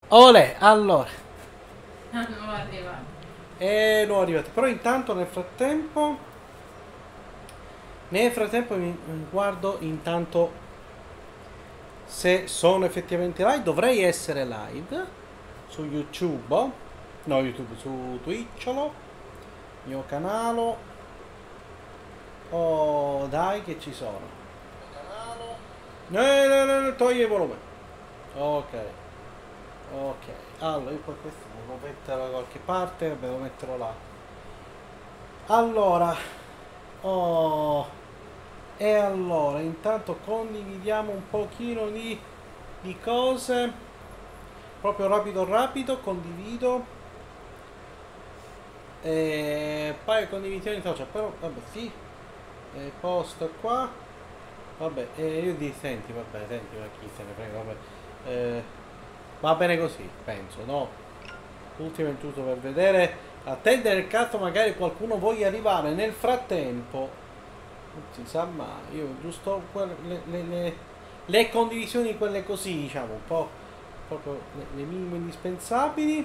Olè, allora. Non arriva. Non arrivate. Però intanto nel frattempo mi guardo intanto se sono effettivamente live. Dovrei essere live su YouTube. No, YouTube, su Twitcholo, mio canale. Oh, dai che ci sono. No, no, no, no, togli il volume. Ok, ok. Allora, io poi questo devo metterlo da qualche parte, vabbè, lo metterò là. Allora, oh, e allora, intanto condividiamo un pochino di cose. Proprio rapido rapido, condivido. Poi condivisione social, però vabbè sì. Posto qua. Vabbè, io di senti, vabbè, senti, ma chi se ne frega, vabbè. Va bene così, penso, no? Ultimo è giusto per vedere. Attendere nel caso magari qualcuno voglia arrivare nel frattempo. Non si sa mai, io giusto le condivisioni, quelle così, diciamo, un po' proprio le minime indispensabili.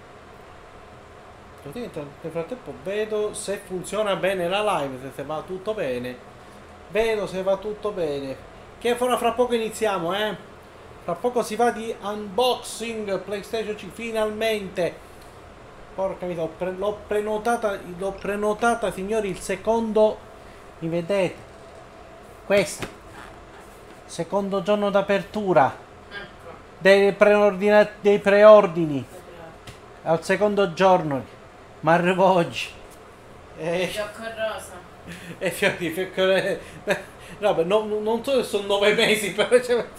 Così nel frattempo vedo se funziona bene la live, se va tutto bene. Vedo se va tutto bene. Che fra poco iniziamo, eh? Fra poco si va di unboxing PlayStation 5, finalmente. Porca miseria, l'ho prenotata, signori, il secondo. Mi vedete? Questo. Secondo giorno d'apertura Ecco. dei preordini. Al secondo giorno. Ma arrivo oggi. Gioco rosa. E fiori. No, beh, non so se sono 9 mesi, però.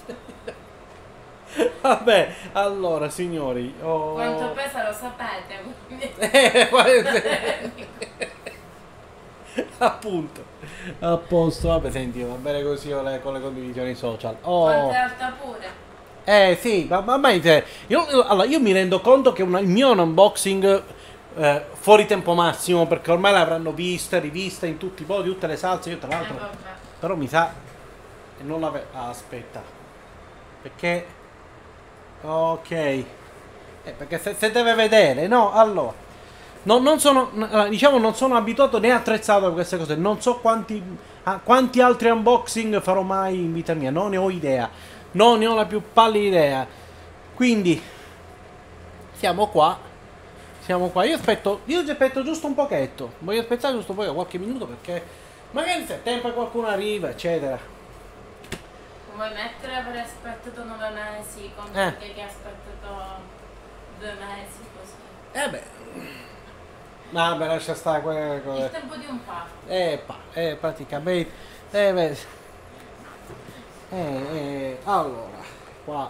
Vabbè, allora, signori. Quanto pesa lo sapete? Quindi- Appunto. A posto, vabbè, senti, va bene così con le condivisioni social. Quanto è Oh. alta pure? Sì, allora, io mi rendo conto che il mio è un unboxing fuori tempo massimo, perché ormai l'avranno vista, rivista in tutti i modi, tutte le salse, io tra l'altro. Vabbè. Però mi sa che non l'avevo. Aspetta. Perché. Ok. Perché se deve vedere, no? Allora. Non sono. Allora, diciamo, non sono abituato né attrezzato a queste cose. Non so quanti altri unboxing farò mai in vita mia. Non ne ho idea. Non ne ho la più pallida idea. Quindi. Siamo qua. Siamo qua. Io aspetto giusto un pochetto. Voglio aspettare giusto poi qualche minuto perché. Magari se tempo qualcuno arriva, eccetera. Vuoi mettere aver aspettato 9 mesi contro Eh. che ha aspettato 2 mesi così? Beh. Vabbè, lascia stare quelle Il cose. tempo di un parto. Praticamente. Beh. Allora, qua.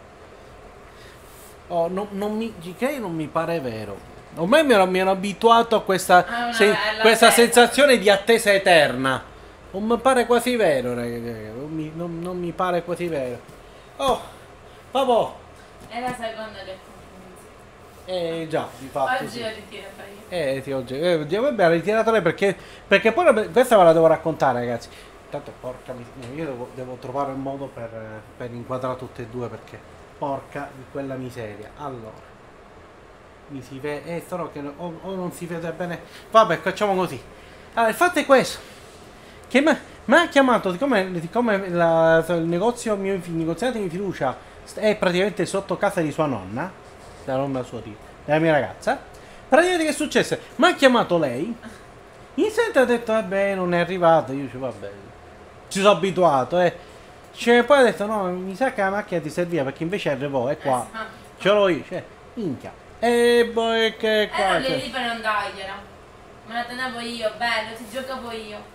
Oh, non mi pare vero. Ormai mi ero abituato a questa, Ah, questa l'attesa. sensazione di attesa eterna. Non mi pare quasi vero, ragazzi. Non mi pare quasi vero. Oh, vabbè. È la seconda che Già, di fatto oggi sì. ho ritirato io. Sì, oggi vabbè, ha ritirato lei perché poi questa ve la devo raccontare, ragazzi. Intanto, porca miseria, io devo trovare un modo per inquadrare tutte e due perché porca di quella miseria. Allora, mi si vede, solo che o non si vede bene. Vabbè, facciamo così. Allora, il fatto è questo, che mi ha chiamato, siccome il negozio il negoziante di fiducia è praticamente sotto casa di sua nonna, la nonna sua della mia ragazza. Praticamente che è successo? Mi ha chiamato lei. Inizialmente ha detto vabbè non è arrivato. Io dicevo vabbè, ci sono abituato poi ha detto no, mi sa che la macchina ti serviva perché invece arrivò, è qua. Esatto. Ce l'ho io, minchia. E poi che qua Non devi lì per non dargliela. Me la tenevo io, bello, ti giocavo io.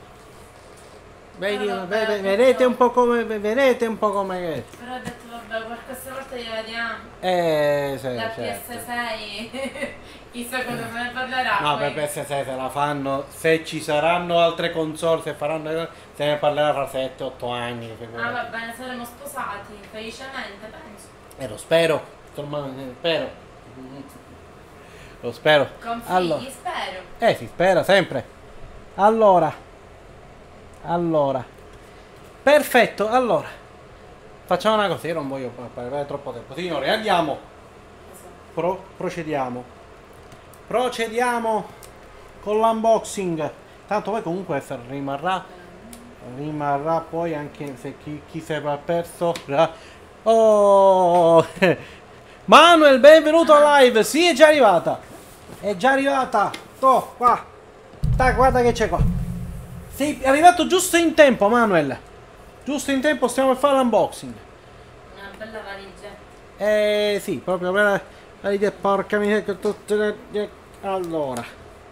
vedete un po' come vedete un po' come Però ho detto vabbè, per questa volta gliela vediamo. sì, La certo. PS6 chissà cosa se ne parlerà. No, poi. per PS6 se la fanno, se ci saranno altre console, se ne parlerà fra 7-8 anni. Ah va bene, saremo sposati, felicemente penso. Lo spero, insomma, spero. Lo spero. Con figli, Allora, spero. si spera sempre. Allora, perfetto. Allora, facciamo una cosa. Io non voglio parlare troppo tempo. Signori, andiamo. procediamo. Procediamo con l'unboxing. Tanto poi comunque rimarrà poi anche se chi si è perso. Oh! Manuel, benvenuto a live. Sì, è già arrivata. È già arrivata. Toh, qua. Guarda che c'è qua. Sei arrivato giusto in tempo, Manuel. Giusto in tempo, stiamo per fare l'unboxing. Una bella valigia. Sì, proprio per valigia, porca miseria, tutte le... Allora,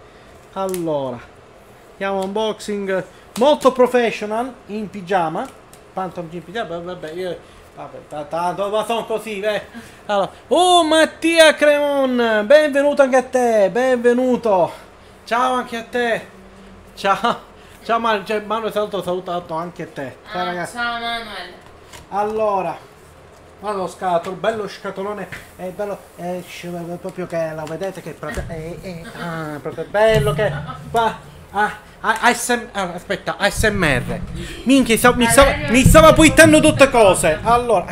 andiamo unboxing molto professional, in pigiama. Quanto in pigiama? Vabbè, tanto, ma sono così, allora. Oh, Mattia Cremon, benvenuto anche a te, benvenuto. Ciao anche a te. Ciao. Ciao Manuel, salutato anche te. Ciao ragazzi. Ciao Manuel. Allora, guarda lo scatolo, bello scatolone, è bello, proprio che lo vedete che è proprio bello che qua, aspetta, ASMR. Minchia, mi stava puttando tutte cose. Allora,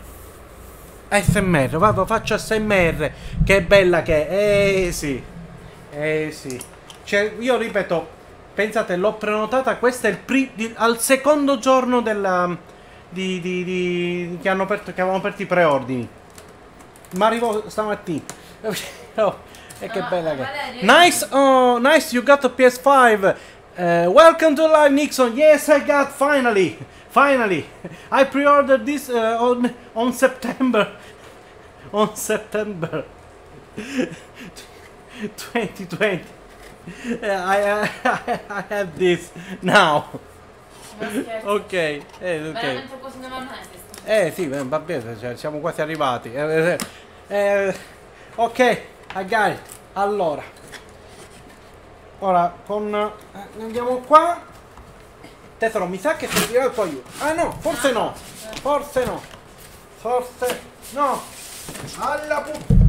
ASMR, vado, faccio ASMR, che bella che è, sì, cioè, io ripeto, pensate, l'ho prenotata, questa è al secondo giorno della... che avevano aperto i preordini. Ma arrivo stamattina. Oh, e che bella che è. Nice, oh, nice, you got a PS5. Welcome to live, Nixon. Yes, I got, finally. I pre-ordered this on September. On September 2020. I have this now. Ok. Veramente così nuovamente. Sì, va bene, cioè, siamo quasi arrivati. Ok, I got it. Allora, ora andiamo qua. Tesoro, mi sa che servirà il tuo aiuto. Ah no, forse no. Alla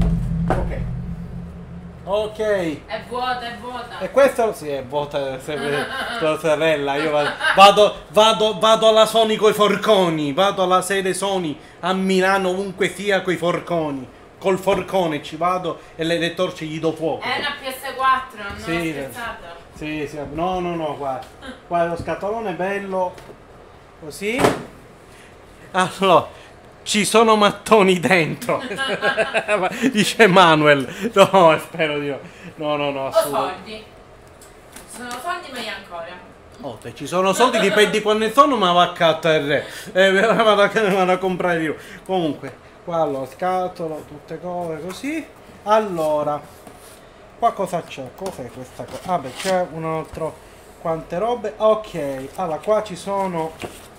ok. È vuota. E questo sì, è vuota, tua sorella. Io vado alla Sony coi forconi. Vado alla sede Sony a Milano, ovunque sia, coi forconi. Col forcone ci vado e le torce gli do fuoco. È una PS4, non sì, ho scherzato. Sì, no, guarda lo scatolone bello. Così. Allora, ci sono mattoni dentro. Dice Manuel. No, spero di no. No, o soldi. Sono soldi meglio ancora. Oh, se ci sono soldi dipende quando sono, ma va a cattare. Vado a comprare io. Comunque, qua lo scatolo, tutte cose così. Allora, qua cosa c'è? Cos'è questa cosa? Ah beh, c'è un altro. Quante robe. Ok, allora qua ci sono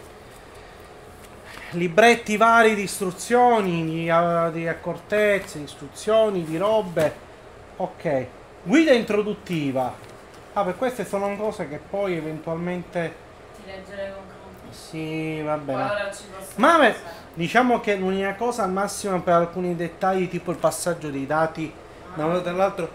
libretti vari di istruzioni, di accortezze, istruzioni, di robe. Ok, guida introduttiva. Ah, per queste sono cose che poi eventualmente Ti leggerei con calma. sì, va bene. Ora ci posso Ma pensare. diciamo che l'unica cosa al massimo per alcuni dettagli, tipo il passaggio dei dati da un lato all'altro,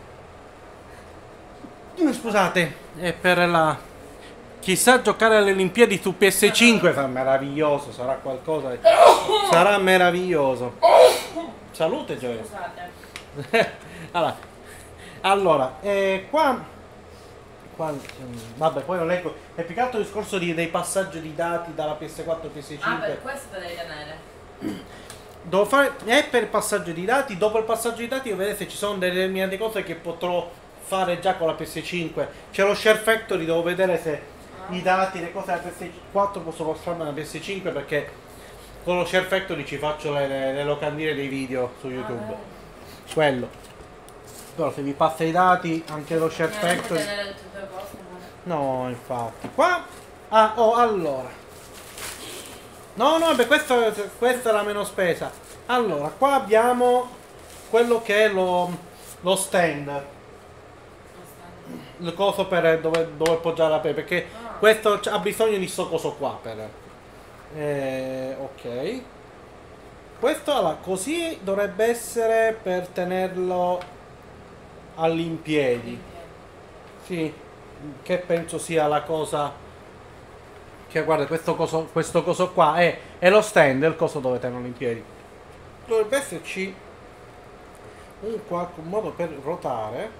scusate, è per la... Chissà giocare alle Olimpiadi su PS5 sarà meraviglioso, sarà qualcosa, sarà meraviglioso. Salute Gioia. Scusate. Allora, qua, vabbè, poi lo leggo, è più che altro il discorso dei passaggi di dati dalla PS4 al PS5. Ah, per questo te devi tenere. Devo fare, è per il passaggio di dati, dopo il passaggio di dati devo vedere se ci sono delle determinate cose che potrò fare già con la PS5. C'è lo Share Factory, devo vedere se i dati, le cose della PS4 posso passarmi alla PS5, perché con lo Share Factory ci faccio le locandine dei video su YouTube. Quello. Però se vi passa i dati, anche lo Share Factory... tenere tutte le cose, No, infatti. Qua... Ah, oh, allora. No, beh, questa è la meno spesa. Allora, qua abbiamo quello che è lo stand. Il coso per dove appoggiare la pepe, perché questo ha bisogno di sto coso qua per... ok. Questo allora, così dovrebbe essere per tenerlo all'impiedi. Sì, che penso sia la cosa che, guarda, questo coso qua è lo stand, il coso dove tenerlo in piedi. Dovrebbe esserci un modo per ruotare.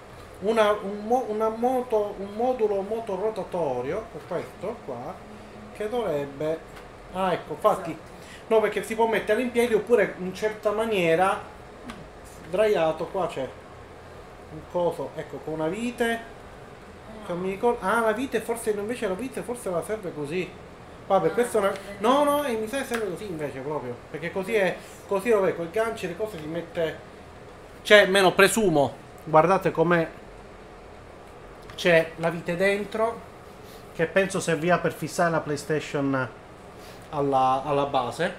Un modulo moto rotatorio, questo qua, che dovrebbe... Ah, ecco, infatti... Esatto. No, perché si può mettere in piedi oppure in certa maniera, sdraiato, qua c'è un coso, ecco, con una vite, che non mi ricordo... Ah, la vite forse, invece la vite forse la serve così. Vabbè, questa è una... No, no, mi sa che serve così invece proprio, perché così è... Così, vabbè, con i ganci e le cose si mette... C'è, meno presumo, guardate com'è... C'è la vite dentro, che penso servirà per fissare la PlayStation alla base.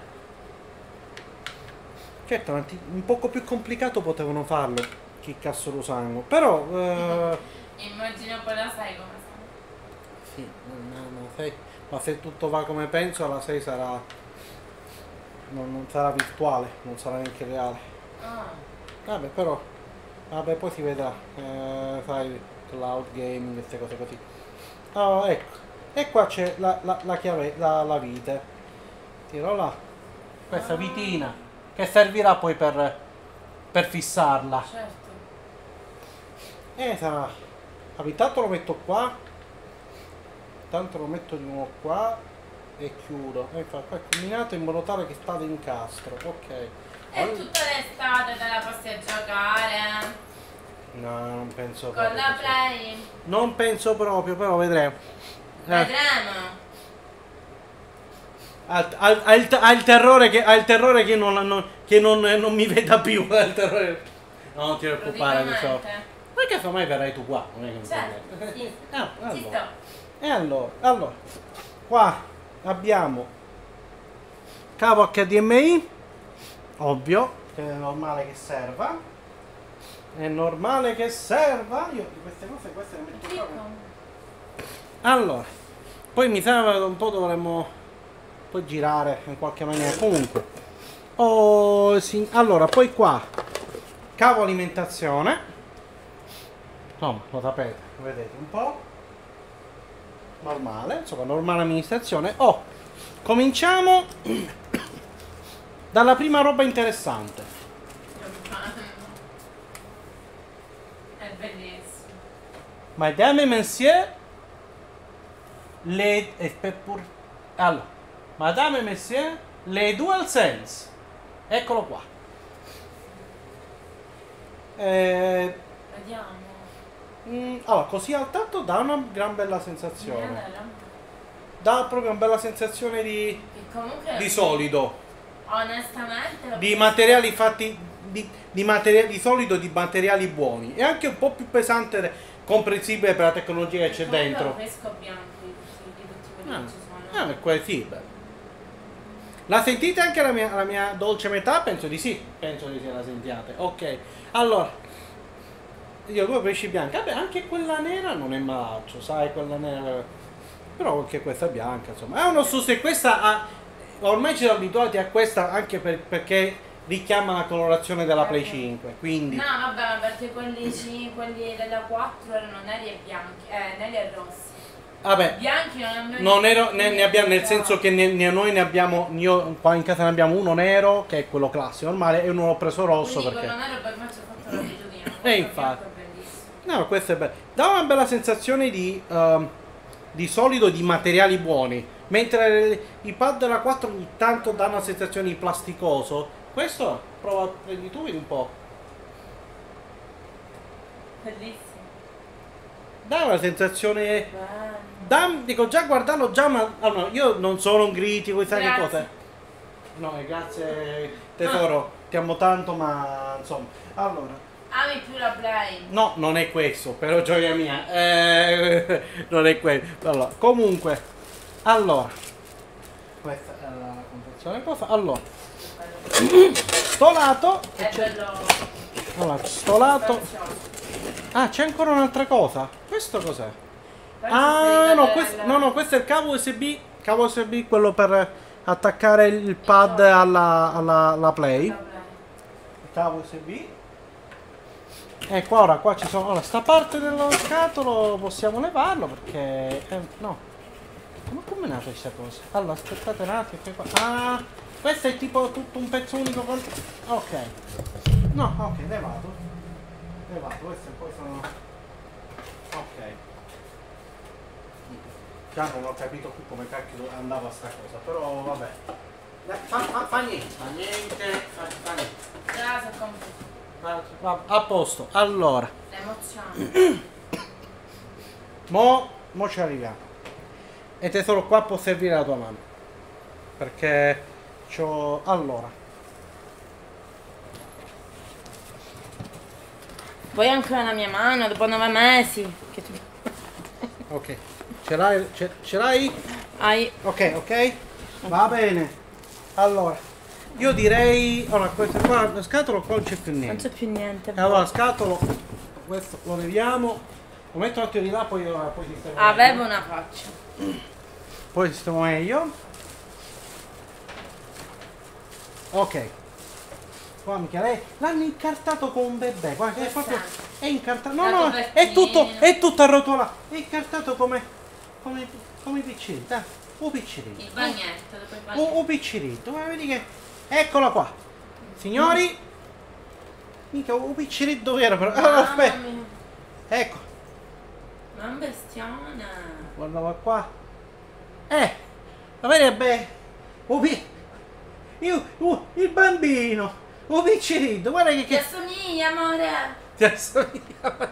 Certo, un poco più complicato potevano farlo, chi cazzo lo sanno. Però... Immagino poi la sai come sa. Sì, ma se tutto va come penso, alla 6 sarà... Non sarà virtuale, non sarà neanche reale. Ah, Vabbè, però... Vabbè, poi si vedrà. Sai, cloud gaming, queste cose così. Oh, ecco. E qua c'è la chiave, la vite. Tiro là. Questa vitina. Che servirà poi per fissarla. certo. Sarà. Allora, intanto lo metto qua. Intanto lo metto di nuovo qua. E chiudo. E qua è combinato in modo tale che sta ad incastro. Ok. E tutta l'estate te la passi a giocare No, non penso con proprio. la Play. Non penso proprio, però vedremo. Vedremo. Ha il terrore che non mi veda più. Ha il terrore. No, non ti preoccupare, tesoro. Praticamente. Perché casomai verrai tu qua, non è che mi Certo, sì. allora. Ci sto. E allora, qua abbiamo cavo HDMI, ovvio, che è normale che serva. È normale che serva. Io di queste le metto qua. Allora, poi mi sa un po' dovremmo poi girare in qualche maniera. Comunque, sì, allora, poi qua cavo alimentazione. Insomma, lo sapete, vedete un po'. Normale, insomma, normale amministrazione. Cominciamo dalla prima roba interessante. È bellissimo. Madame et Monsieur, allora, Madame et Monsieur, le DualSense. Eccolo qua. Vediamo. Allora, così al tatto dà una gran bella sensazione. Vediamo. Dà proprio una bella sensazione Che comunque di solido. onestamente Di materiali fatti di solido, di materiali buoni. E anche un po' più pesante, comprensibile per la tecnologia che c'è dentro. Fresco bianco di tutti quelli che ci sono. Sì, beh. La sentite anche la mia dolce metà? Penso di sì la sentiate. Ok, allora io due pesci bianchi. Vabbè, anche quella nera non è malaccio, sai, quella nera. Però anche questa bianca, insomma. Non so se questa ormai ci siamo abituati a questa anche perché richiama la colorazione della Play 5, quindi... No, vabbè, ma perché quelli della 4 erano neri e bianchi, neri e rossi. Vabbè, Bianchi non ne abbiamo, nel senso che noi ne abbiamo, io qua in casa ne abbiamo uno nero, che è quello classico, normale, e uno l'ho preso rosso. Quindi perché... quello nero per me ci ho fatto l'abitudine. Infatti. È bellissimo. No, questo è bello. Dà una bella sensazione di solido, di materiali buoni. Mentre i pad della 4 ogni tanto danno una sensazione di plasticoso. Questo, prova, prendi tu, vedi un po'. Bellissimo. Dà una sensazione... Bello. dico, già guardarlo già, ma... Allora, io non sono un critico, sai che Grazie. cose? No, grazie tesoro, ti amo tanto, ma insomma... Allora... Ami più la Play. No, non è questo, però gioia mia. Non è quello. Allora, comunque, questa è la confezione cosa. Allora, sto lato. È bello. Allora, sto lato. spazioso. Ah, c'è ancora un'altra cosa. Questo cos'è? Questo Ah, si no, ricade questo è il cavo USB. Cavo USB, quello per attaccare il pad alla Play. la Play. Il cavo USB. Ecco, qua ci sono. Ora, sta parte dello scatolo possiamo levarlo perché. No. Come è nata questa cosa? Allora, aspettate un attimo. Ah, questo è tipo tutto un pezzo unico con. Ok. No, ok, levato. Levato, queste poi sono... Ok. Già non ho capito più come cacchio andava sta cosa, però vabbè. Fa niente, fa niente, fa niente. Già sono complicato. A posto, allora. L'emozione. Mo ci arriviamo. E tesoro qua può servire la tua mano. Perché c'ho... Allora. Poi anche la mia mano dopo 9 mesi. Che tu... Ok. Ce l'hai? Ce l'hai? Hai... Ok, ok. Va bene. Allora. Io direi... Allora, questo qua, lo scatolo qua non c'è più Non niente. c'è più niente. Allora, scatolo. Questo lo leviamo. Lo metto un attimo di là, poi sistemo Avevo meglio. una faccia. Poi sistemo meglio. Ok. Qua Michele, l'hanno incartato con un bebè. Guarda, è proprio... È incartato. No, La no, copertina. è tutto arrotolato. È incartato come i piccini. Dai, un piccerino. Il bagnetto, dopo il bagnetto. Un piccerino. Ma vedi che... Eccola qua. Signori. Mica un piccerino dove era però. Allora, Mamma aspetta. mia. Ecco. Ma è un bestione. Guardava qua. Va bene, beh. Il bambino. Un piccerino. Guarda Ti che... assomiglia, amore. Ti assomiglia a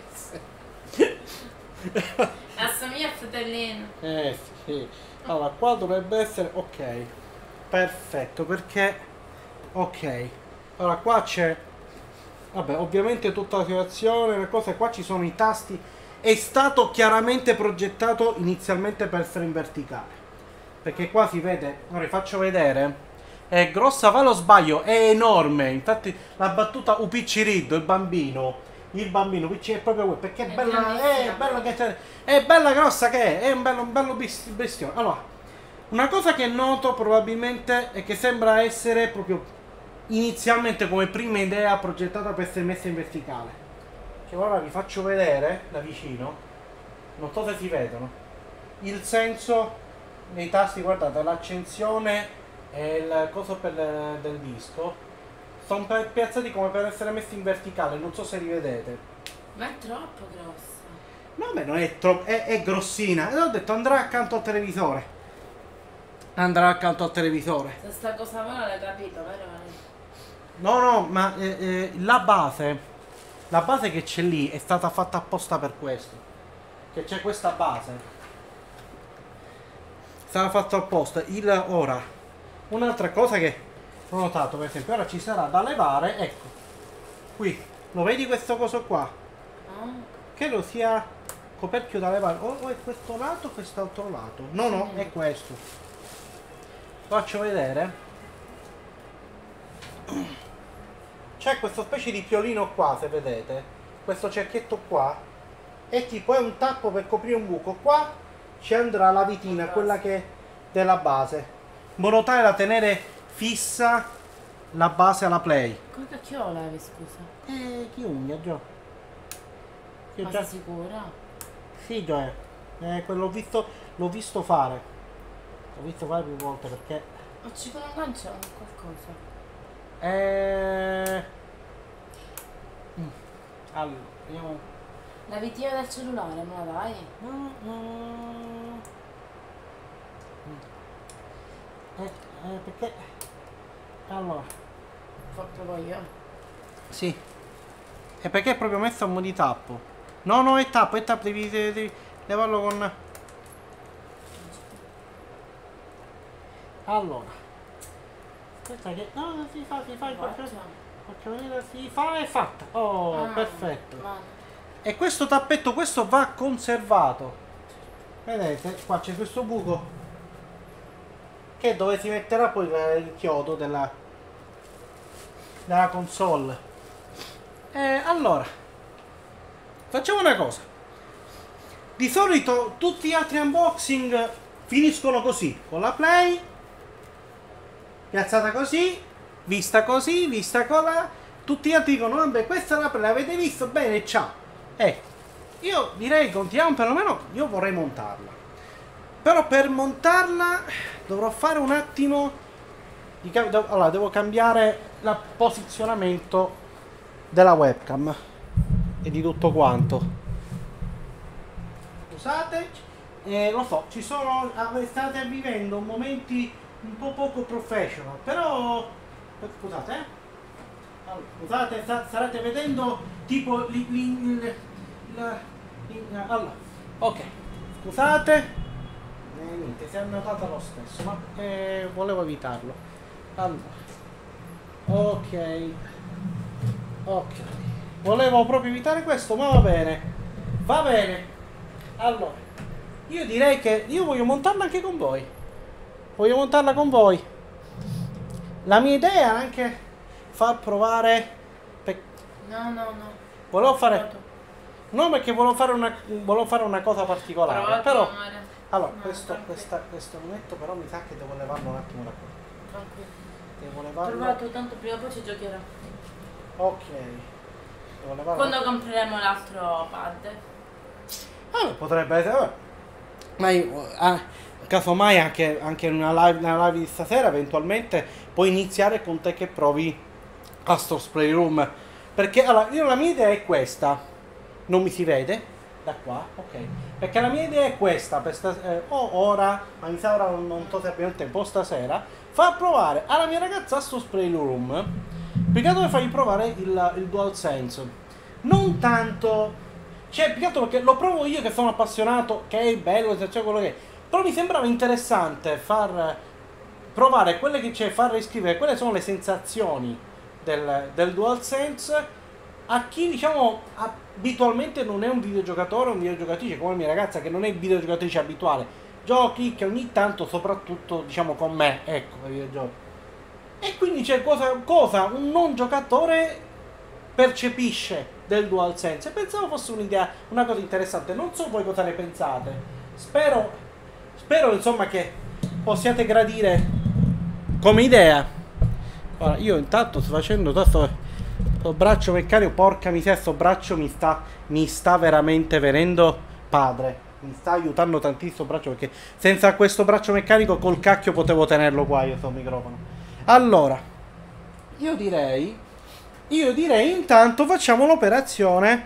Assomiglia al fratellino. sì. Allora, qua dovrebbe essere... Ok. Perfetto, perché... Ok. Allora, qua c'è... Vabbè, ovviamente tutta la situazione, le cose, qua ci sono i tasti. È stato chiaramente progettato inizialmente per essere in verticale. Perché qua si vede, ora vi faccio vedere, è grossa, va lo sbaglio, è enorme. Infatti la battuta Upicciriddo, il bambino, è proprio quello, perché è bella, è bella grossa che è un bello bestione. Allora, una cosa che noto probabilmente è che sembra essere proprio inizialmente come prima idea progettata per essere messa in verticale. Che ora vi faccio vedere da vicino, non so se si vedono, il senso nei tasti, guardate, l'accensione e il coso del disco sono piazzati come per essere messi in verticale, non so se li vedete. Ma è troppo grossa. No, beh, non è troppo, è grossina. E ho detto andrà accanto al televisore. Andrà accanto al televisore. Se sta cosa buona l'hai capito, vero? No, ma la base che c'è lì è stata fatta apposta per questo. Che c'è questa base. È stata fatta apposta. Ora, un'altra cosa che ho notato, per esempio, ora ci sarà da levare, ecco. Qui, lo vedi questo coso qua? Credo sia coperchio da levare. O è questo lato o quest'altro lato? No, è questo. Faccio vedere. C'è questa specie di piolino qua, se vedete. Questo cerchietto qua. È tipo, è un tappo per coprire un buco. Qua ci andrà la vitina, quella che è della base. In modo tale da tenere fissa la base alla play. Come cacchio levi, scusa? Chi unghia, Gio? Ma sei sicura? Sì, Gio, l'ho visto fare. L'ho visto fare più volte perché... Ma ci può agganciare qualcosa? Allora, vediamo... La vitina del cellulare, me la dai? Perché... Allora... Proprio io. Sì. E perché è proprio messo a mo' di tappo? No, è tappo, devi levarlo con... Allora. Aspetta che... No, si fa si fa, è fatta. Oh, perfetto. E questo tappetto, questo va conservato. Vedete, qua c'è questo buco che è dove si metterà poi il chiodo della console. Allora, facciamo una cosa. Di solito tutti gli altri unboxing finiscono così, con la play piazzata così, vista colà. Tutti gli altri dicono vabbè, questa è la play, l'avete visto bene, ciao. Io direi continuiamo, perlomeno io vorrei montarla. Però per montarla dovrò fare un attimo allora devo cambiare il posizionamento della webcam e di tutto quanto. Scusate, lo so, state vivendo momenti un po' poco professional, però scusate, allora, scusate, starete vedendo tipo allora, ok, scusate, niente, si è annotata lo stesso, ma volevo evitarlo. Allora, ok, volevo proprio evitare questo, ma va bene, allora, io direi che io voglio montarla anche con voi, la mia idea è anche far provare, No. volevo fare, no, perché volevo fare una cosa particolare, però, allora, No, questo momento però mi sa che devo levarlo un attimo da qua. Tranquillo. Devo levarlo. Provato, tanto prima o poi ci giocherò. Ok. Devo levarlo. Quando compreremo l'altro pad. Potrebbe essere. Ma io, casomai anche nella live di stasera eventualmente puoi iniziare con te che provi Astor's Playroom. Perché allora, la mia idea è questa. Non mi si vede? Da qua? Ok. Perché la mia idea è questa, ora, ma mi sa ora non so se abbiamo il tempo, stasera, far provare alla mia ragazza Astor's Playroom, perché dove fargli provare il DualSense. Non tanto, cioè, più che altro perché lo provo io che sono appassionato, che è bello, cioè quello che è, però mi sembrava interessante far provare quelle che c'è, far riscrivere quelle sono le sensazioni del DualSense a chi, diciamo, abitualmente non è un videogiocatore o un videogiocatrice come la mia ragazza, che non è videogiocatrice abituale, giochi che ogni tanto, soprattutto, diciamo, con me, ecco, ai videogiochi. E quindi c'è cosa un non giocatore percepisce del DualSense. E pensavo fosse un'idea, una cosa interessante. Non so voi cosa ne pensate. Spero insomma che possiate gradire come idea. Ora, io intanto sto facendo questo braccio meccanico, porca miseria, sto braccio mi sta veramente venendo padre. Mi sta aiutando tantissimo braccio, perché senza questo braccio meccanico col cacchio potevo tenerlo qua io sto microfono. Allora, io direi intanto facciamo l'operazione.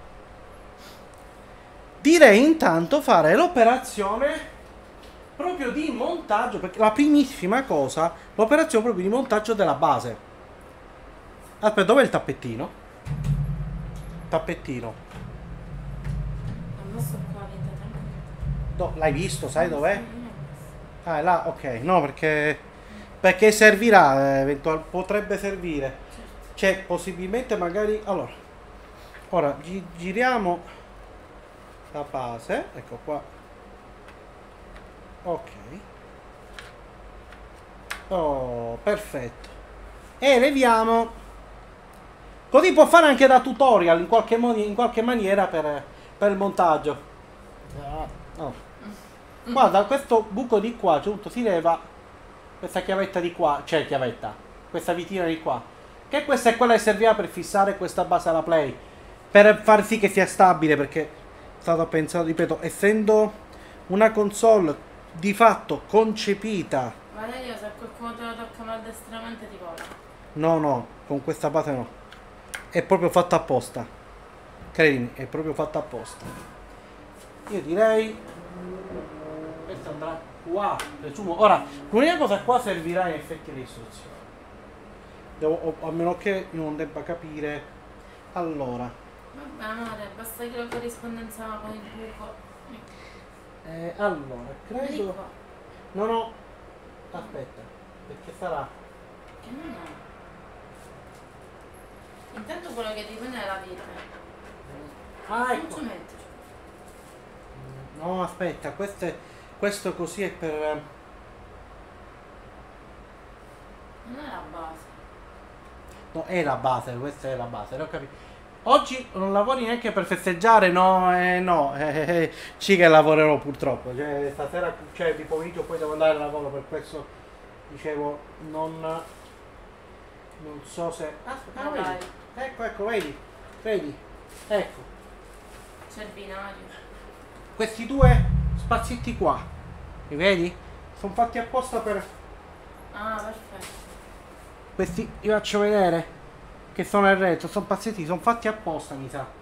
Direi intanto fare l'operazione proprio di montaggio, perché la primissima cosa, l'operazione proprio di montaggio della base. Aspetta, dov'è il tappettino? Tappettino. Ho messo qua, tranquillo. L'hai visto? Sai dov'è? Ah, è là, ok. No, perché servirà, potrebbe servire. Cioè, possibilmente magari. Allora, ora giriamo la base. Ecco qua. Ok. Oh, perfetto. E leviamo. Così può fare anche da tutorial in qualche maniera per il montaggio. Oh. Guarda, questo buco di qua, giunto, si leva questa chiavetta di qua, cioè chiavetta, questa vitina di qua, che questa è quella che serviva per fissare questa base alla Play, per far sì che sia stabile, perché è stato pensato, ripeto, essendo una console di fatto concepita. Valerio, se qualcuno te lo tocca maldestramente ti vola. No, con questa base no. È proprio fatta apposta. Credimi, è proprio fatta apposta. Io direi questa andrà qua, presumo. Ora, l'unica cosa qua servirà in effetti le istruzioni. A meno che io non debba capire. Allora. Vabbè amore, basta che la corrispondenza con il buco. Allora, credo. No. Aspetta, perché sarà. Che non è? Intanto quello che ti viene è la vita. Ah, ecco. Non ci metterci. No, aspetta, questo così è per. Non è la base. No, è la base, questa è la base, l'ho capito. Oggi non lavori neanche per festeggiare? No, sì che lavorerò purtroppo. Cioè, stasera, cioè di pomeriggio poi devo andare al lavoro, per questo dicevo, non so se. Aspetta, Ma vedi? dai. Ecco, vedi? Ecco. C'è il binario. Questi due spazietti qua, li vedi? Sono fatti apposta per. Ah, perfetto. Questi vi faccio vedere. che sono in retro, sono pazzetti, sono fatti apposta, mi sa.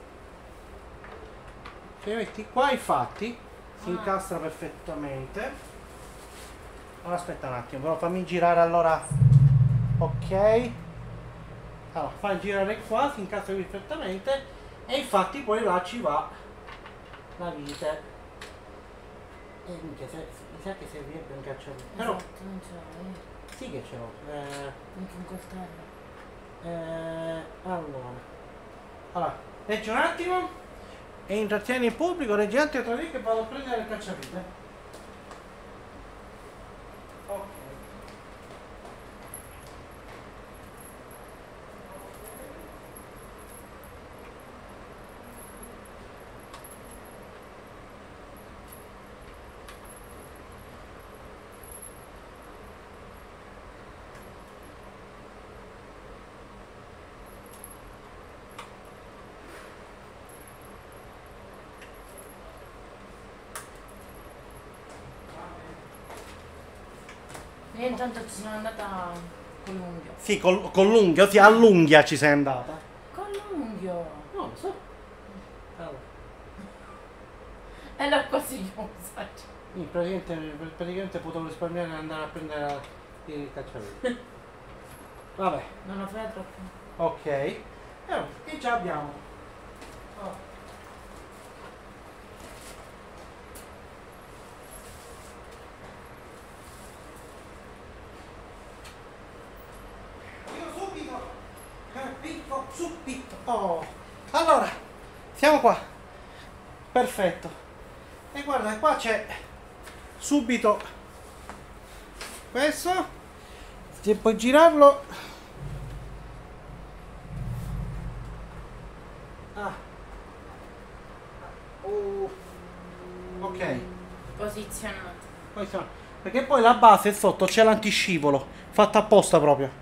Li metti qua, infatti, si incastra perfettamente. Allora, aspetta un attimo, però fammi girare allora. Ok. Allora, fai girare qua, si incastra perfettamente. E infatti poi là ci va la vite. E minchia, mi sa che servirebbe un cacciavite. Però, Esatto, non ce l'hai. sì che ce l'ho. Anche un coltello. Allora, leggi un attimo e intrattieni il pubblico, leggi anche tra lì che vado a prendere il cacciavite. Ok. Io intanto ci sono andata con l'unghio. Sì, con l'unghio, sì, all'unghia ci sei andata. Con l'unghio! No, lo so. Allora, E l'ho quasi chiusa. io praticamente potevo risparmiare e andare a prendere il cacciavite. Vabbè, Non lo fai troppo. ok. E già abbiamo. Oh. Subito. Oh. Allora, siamo qua. Perfetto. E guarda, qua c'è subito questo. Se puoi girarlo. Ah. Ok. Posizionato. Perché poi la base e sotto c'è l'antiscivolo. Fatta apposta proprio.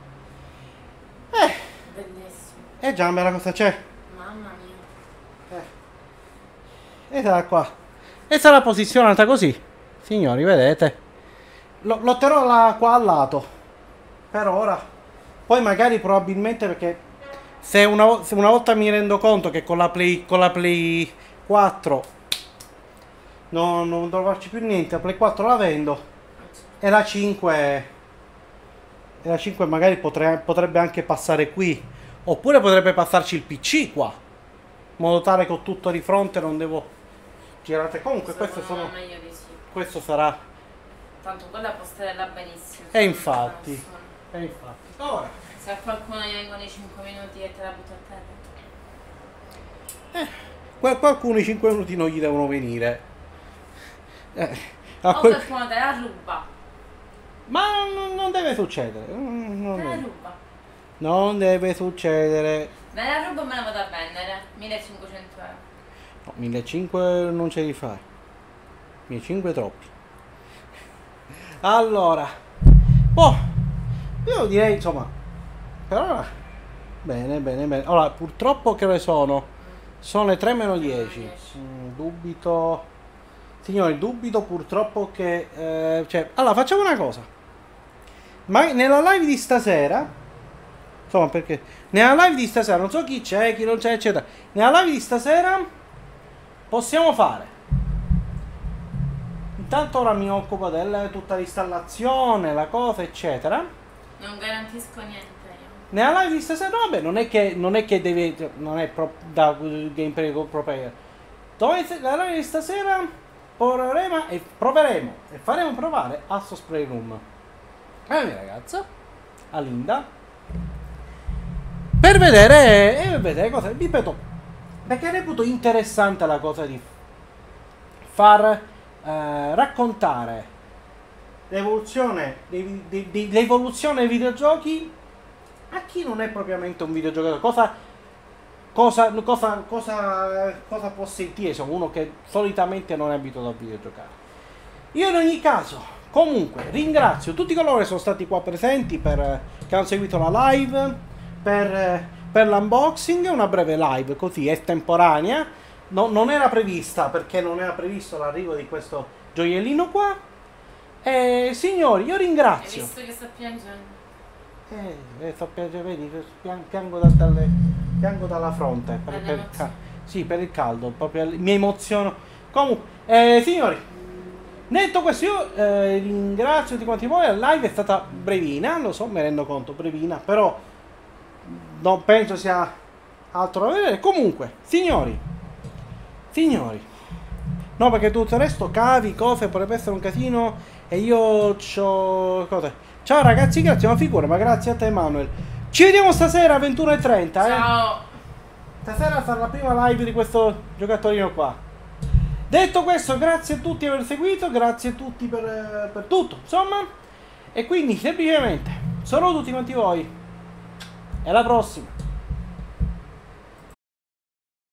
Bellissimo. Già, bella cosa c'è. Mamma mia. E sarà qua. E sarà posizionata così. Signori, vedete? Lo terrò qua al lato. Per ora. Poi magari probabilmente perché se una volta mi rendo conto che con la Play 4 non dovrò farci più niente, la Play 4 la vendo. E la 5 magari potrebbe anche passare qui. Oppure potrebbe passarci il PC qua. In modo tale che ho tutto di fronte, non devo girare. Comunque Meglio di sì. questo sarà. Tanto quella posterella benissimo. E infatti. Ora. Se a qualcuno gli vengono i 5 minuti e te la butta a terra. Qualcuno i 5 minuti non gli devono venire. O qualcuno te la ruba. Ma non deve succedere. Te la ruba. Non deve succedere. Me la rubo e me la vado a vendere. 1500 euro. No, 1500 non ce li fai. 1500 troppi. Allora. Io direi insomma. Per ora. Bene. Allora, purtroppo che ore sono? Sono le 3 meno 10. Dubito. Signori, dubito purtroppo che. Allora, facciamo una cosa. Ma nella live di stasera. Insomma, perché. Nella live di stasera, non so chi c'è, chi non c'è, eccetera. Nella live di stasera. Possiamo fare. Intanto ora mi occupo di tutta l'installazione, la cosa, eccetera. Non garantisco niente io. Nella live di stasera, vabbè, non è che devi. Non è da gameplay pro player. Nella live di stasera proveremo e faremo provare Assos Playroom alla mia ragazza, a Linda, per vedere cosa. Ripeto, perché reputo interessante la cosa di far raccontare l'evoluzione dei videogiochi a chi non è propriamente un videogiocatore. Cosa può sentire, insomma, uno che solitamente non è abituato a videogiocare. Io in ogni caso, comunque, ringrazio tutti coloro che sono stati qua presenti, che hanno seguito la live, per l'unboxing, una breve live così estemporanea. Non era prevista, perché non era previsto l'arrivo di questo gioiellino qua. E signori, io ringrazio. Hai visto che sta piangendo? Vedi, piango, piango dalla fronte sì, per il caldo, proprio mi emoziono. Comunque, signori, detto questo, io ringrazio tutti quanti voi. La live è stata brevina, lo so, mi rendo conto, brevina, però non penso sia altro da vedere. Comunque, signori, no, perché tutto il resto, cavi, cose, potrebbe essere un casino e io c'ho cose. Ciao ragazzi, grazie, una figura, ma grazie a te Emanuel. Ci vediamo stasera alle 21:30, Ciao. Stasera sarà la prima live di questo giocatorino qua. Detto questo, grazie a tutti per aver seguito, grazie a tutti per tutto, insomma. E quindi, semplicemente, saluto tutti quanti voi. E alla prossima.